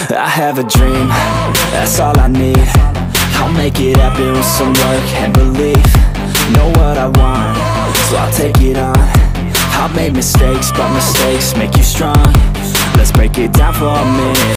I have a dream, that's all I need. I'll make it happen with some work and belief. Know what I want, so I'll take it on. I've made mistakes, but mistakes make you strong. Let's break it down for a minute.